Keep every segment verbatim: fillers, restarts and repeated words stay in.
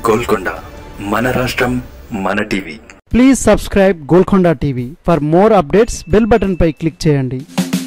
గోల్కొండ మన రాష్ట్రం మన TV. Please subscribe Golconda TV. For more updates bell button పై క్లిక్ చేయండి.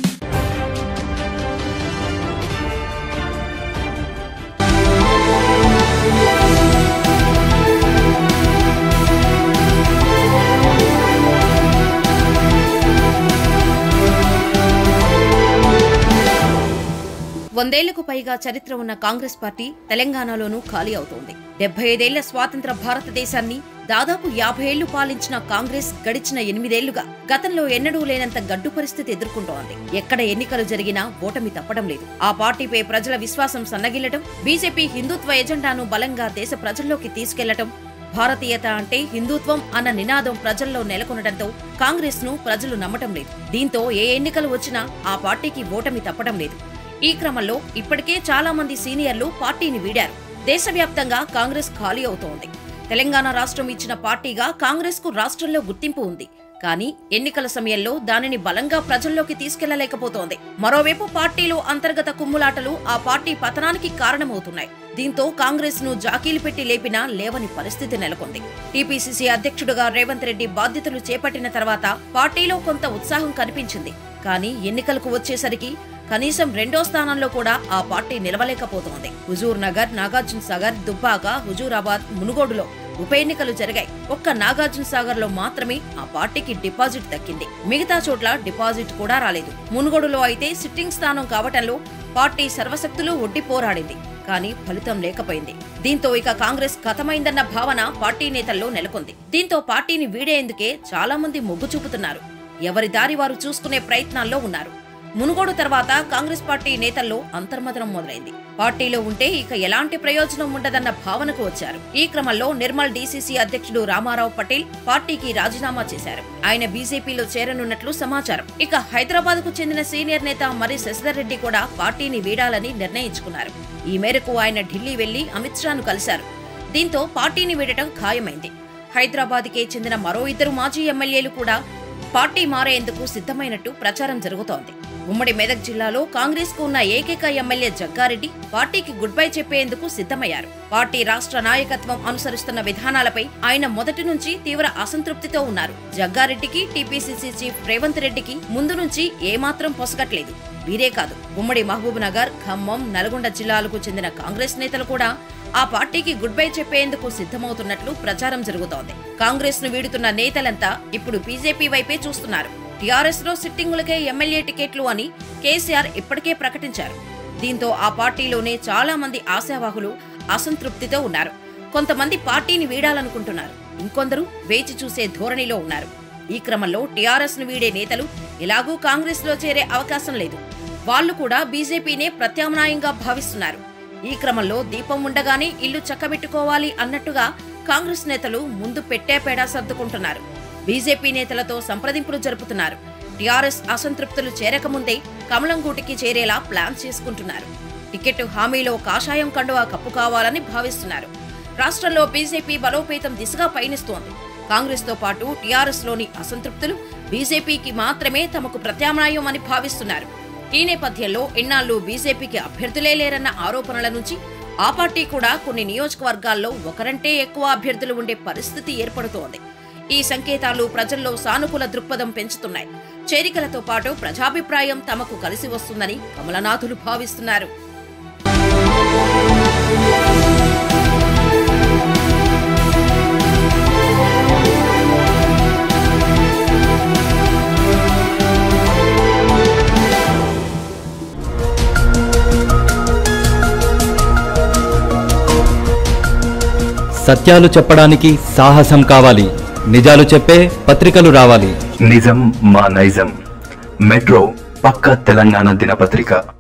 వందేళ్లకు పైగా చరిత్ర ఉన్న కాంగ్రెస్ పార్టీ తెలంగాణలోనూ ఖాళీ అవుతోంది. డెబ్బై ఐదేళ్ల స్వాతంత్ర భారతదేశాన్ని దాదాపు యాభై ఏళ్లు పాలించిన కాంగ్రెస్ గడిచిన ఎనిమిదేళ్లుగా గతంలో ఎన్నడూ లేనంత గడ్డు పరిస్థితి ఎదుర్కొంటోంది. ఎక్కడ ఎన్నికలు జరిగినా ఓటమి తప్పడం లేదు. ఆ పార్టీపై ప్రజల విశ్వాసం సన్నగిల్లటం, బీజేపీ హిందుత్వ ఎజెండాను బలంగా దేశ ప్రజల్లోకి తీసుకెళ్లటం, భారతీయత అంటే హిందుత్వం అన్న నినాదం ప్రజల్లో నెలకొనడంతో కాంగ్రెస్ ను ప్రజలు నమ్మటం లేదు. దీంతో ఏ ఎన్నికలు వచ్చినా ఆ పార్టీకి ఓటమి తప్పడం లేదు. ఈ క్రమంలో ఇప్పటికే చాలా మంది సీనియర్లు పార్టీని వీడారు. దేశవ్యాప్తంగా కాంగ్రెస్ ఖాళీ అవుతోంది. తెలంగాణ రాష్ట్రం ఇచ్చిన పార్టీగా కాంగ్రెస్ కు రాష్ట్రంలో గుర్తింపు ఉంది. కానీ ఎన్నికల సమయంలో దానిని బలంగా ప్రజల్లోకి తీసుకెళ్లలేకపోతోంది. మరోవైపు పార్టీలో అంతర్గత కుమ్ములాటలు ఆ పార్టీ పతనానికి కారణమవుతున్నాయి. దీంతో కాంగ్రెస్ ను జాకీలు పెట్టి లేపినా లేవని పరిస్థితి నెలకొంది. టీపీసీసీ అధ్యక్షుడుగా రేవంత్ రెడ్డి బాధ్యతలు చేపట్టిన తర్వాత పార్టీలో కొంత ఉత్సాహం కనిపించింది. కానీ ఎన్నికలకు వచ్చేసరికి కనీసం రెండో స్థానంలో కూడా ఆ పార్టీ నిలవలేకపోతోంది. హుజూర్ నగర్, నాగార్జున సాగర్, దుబ్బాక, హుజూరాబాద్, మునుగోడులో ఉప ఎన్నికలు జరిగాయి. ఒక్క నాగార్జున సాగర్ లో మాత్రమే ఆ పార్టీకి డిపాజిట్ దక్కింది. మిగతా చోట్ల డిపాజిట్ కూడా రాలేదు. మునుగోడులో అయితే సిట్టింగ్ స్థానం కావటంలో పార్టీ సర్వశక్తులు ఒడ్డి పోరాడింది. కానీ ఫలితం లేకపోయింది. దీంతో ఇక కాంగ్రెస్ ఖతమైందన్న భావన పార్టీ నేతల్లో నెలకొంది. దీంతో పార్టీని వీడేందుకే చాలా మంది మొగ్గు చూపుతున్నారు. ఎవరి దారి వారు చూసుకునే ప్రయత్నాల్లో ఉన్నారు. మునుగోడు తర్వాత కాంగ్రెస్ పార్టీ నేతల్లో అంతర్మదనం మొదలైంది. పార్టీలో ఉంటే ఇక ఎలాంటి ప్రయోజనం ఉండదన్న భావనకు వచ్చారు. ఈ క్రమంలో నిర్మల్ డీసీసీ అధ్యక్షుడు రామారావు పటేల్ పార్టీకి రాజీనామా చేశారు. ఆయన బీజేపీలో చేరనున్నట్లు సమాచారం. ఇక హైదరాబాద్ కు చెందిన సీనియర్ నేత మరి శశిధర్ రెడ్డి కూడా పార్టీని వీడాలని నిర్ణయించుకున్నారు. ఈ మేరకు ఆయన ఢిల్లీ వెళ్లి అమిత్ షాను కలిశారు. దీంతో పార్టీని వీడటం ఖాయమైంది. హైదరాబాద్ కే చెందిన మరో ఇద్దరు మాజీ ఎమ్మెల్యేలు కూడా పార్టీ మారేందుకు సిద్ధమైనట్టు ప్రచారం జరుగుతోంది. ఉమ్మడి మెదక్ జిల్లాలో కాంగ్రెస్ కు ఉన్న ఏకైక ఎమ్మెల్యే జగ్గారెడ్డి పార్టీకి గుడ్ బై చెప్పేందుకు సిద్ధమయ్యారు. పార్టీ రాష్ట్ర నాయకత్వం అనుసరిస్తున్న విధానాలపై ఆయన మొదటి నుంచి తీవ్ర అసంతృప్తితో ఉన్నారు. జగ్గారెడ్డికి టీపీసీసీ చీఫ్ రేవంత్ రెడ్డికి ముందు నుంచి ఏమాత్రం పొసగట్లేదు. వీరే కాదు, ఉమ్మడి మహబూబ్ నగర్, ఖమ్మం, నల్గొండ జిల్లాలకు చెందిన కాంగ్రెస్ నేతలు కూడా ఆ పార్టీకి గుడ్ బై చెప్పేందుకు సిద్ధమవుతున్నట్లు ప్రచారం జరుగుతోంది. కాంగ్రెస్ ను వీడుతున్న నేతలంతా ఇప్పుడు బీజేపీ వైపే చూస్తున్నారు. టీఆర్ఎస్ లో సిట్టింగులకే ఎమ్మెల్యే టికెట్లు అని కేసీఆర్ ఇప్పటికే ప్రకటించారు. దీంతో ఆ పార్టీలోనే చాలా మంది ఆశావాహులు అసంతృప్తితో ఉన్నారు. కొంతమంది పార్టీని వీడాలనుకుంటున్నారు. ఇంకొందరు వేచి చూసే ధోరణిలో ఉన్నారు. ఈ క్రమంలో టీఆర్ఎస్ ను వీడే నేతలు ఎలాగూ కాంగ్రెస్ లో చేరే అవకాశం లేదు. వాళ్లు కూడా బీజేపీనే ప్రత్యామ్నాయంగా భావిస్తున్నారు. ఈ క్రమంలో దీపం ఉండగానే ఇల్లు చక్కబెట్టుకోవాలి అన్నట్టుగా కాంగ్రెస్ నేతలు ముందు పెట్టే పేడా సర్దుకుంటున్నారు. బీజేపీ నేతలతో సంప్రదింపులు జరుపుతున్నారు. టీఆర్ఎస్ అసంతృప్తులు చేరకముందే కమలంగూటికి చేరేలా ప్లాన్ చేసుకుంటున్నారు. టికెట్ హామీలో కాషాయం కండువా కప్పు కావాలని భావిస్తున్నారు. రాష్ట్రంలో బీజేపీ బలోపేతం దిశగా పయనిస్తోంది. కాంగ్రెస్ తో పాటు టీఆర్ఎస్ లోని అసంతృప్తులు బీజేపీకి మాత్రమే తమకు ప్రత్యామ్నాయం అని భావిస్తున్నారు. ఈ నేపథ్యంలో ఇన్నాళ్లు బీజేపీకి అభ్యర్థులే లేరన్న ఆరోపణల నుంచి ఆ పార్టీ కూడా కొన్ని నియోజకవర్గాల్లో ఒకరంటే ఎక్కువ అభ్యర్థులు ఉండే పరిస్థితి ఏర్పడుతోంది. ఈ సంకేతాలు ప్రజల్లో సానుకూల దృక్పథం పెంచుతున్నాయి. చేరికలతో పాటు ప్రజాభిప్రాయం తమకు కలిసి వస్తుందని కమలనాథులు భావిస్తున్నారు. సత్యాలు చెప్పడానికి సాహసం కావాలి. నిజాలు చెప్పే పత్రికలు రావాలి. నిజం మా నైజం. మెట్రో పక్క తెలంగాణ దినపత్రిక.